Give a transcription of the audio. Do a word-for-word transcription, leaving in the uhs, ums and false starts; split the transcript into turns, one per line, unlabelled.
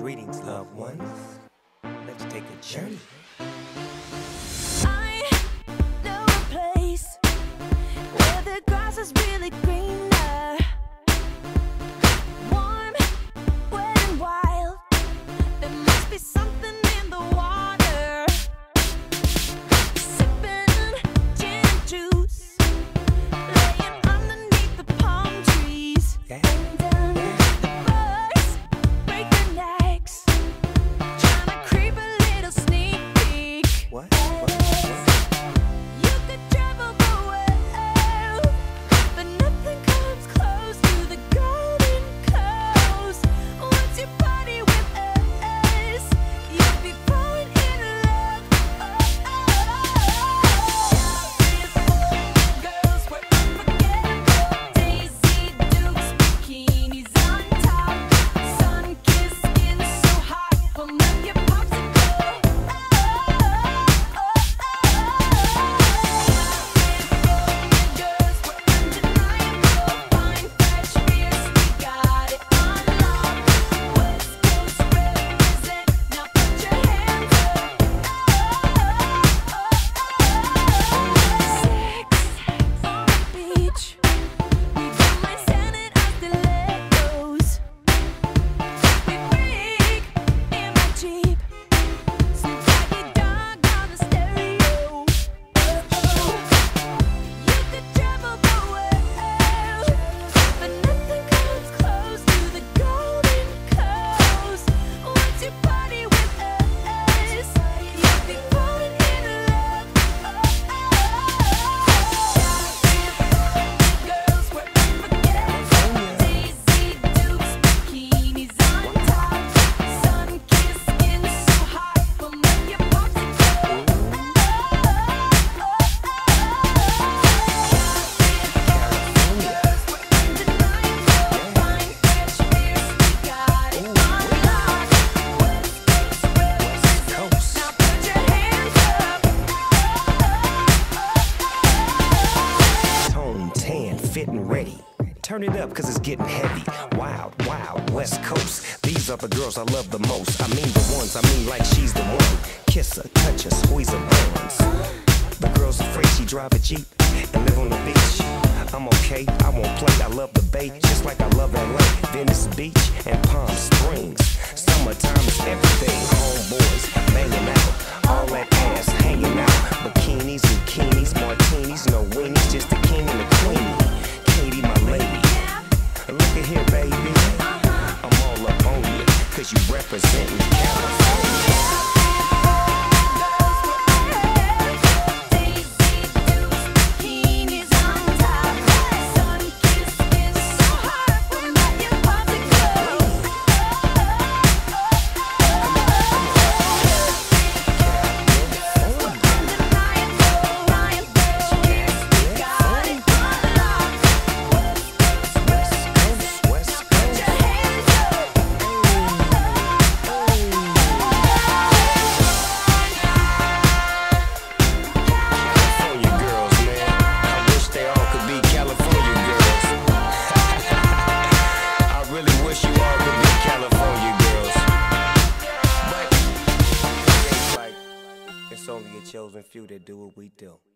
Greetings, loved ones. Let's take a journey.
I know a place where the grass is really greener, warm, wet and wild. There must be something in the water. Sipping gin and juice, laying underneath the palm trees.
Yeah.
And um, the birds break their necks, trying to creep a little sneak peek.
What? What? What?
You could travel the world, but nothing comes close to the Golden Coast. Once you party with us, you'll be falling in love. Girls were unforgettable. Daisy Dukes, bikinis on top, sun-kissed skin so hot, will make you popsicle. Girls were undeniable, fine, fresh, fierce, we got it on lock. West Coast represent, now put your hands up. Sex on the beach, we don't mind standing as stilettos. We freak in my Jeep, Snoop Doggy Dogg on the stereo. You could travel the world, but nothing comes close to the Golden Coast. Once you party with us, you'll be falling in love. Girls were unforgettable. Daisy Dukes, bikinis on top, sun-kissed skin so hot, will make you popsicle.
Tone tan, fit and ready. Turn it up, cause it's getting heavy. Wild, wild, West Coast. These are the girls I love the most. I mean the ones, I mean like she's the one. Kiss her, touch her, squeeze her bones. The girl's afraid she drive a Jeep and live on the beach. I'm okay, I won't play, I love the bay, just like I love L A, Venice Beach and Palm Springs. Summertime is everything, homeboys banging out, all that ass hanging out. Bikinis, zucchinis, martinis, no weenies, just the king and the queenie. Katie, my lady, look at here, baby, I'm all up on you, cause you representin' California. It's only a chosen few that do what we do.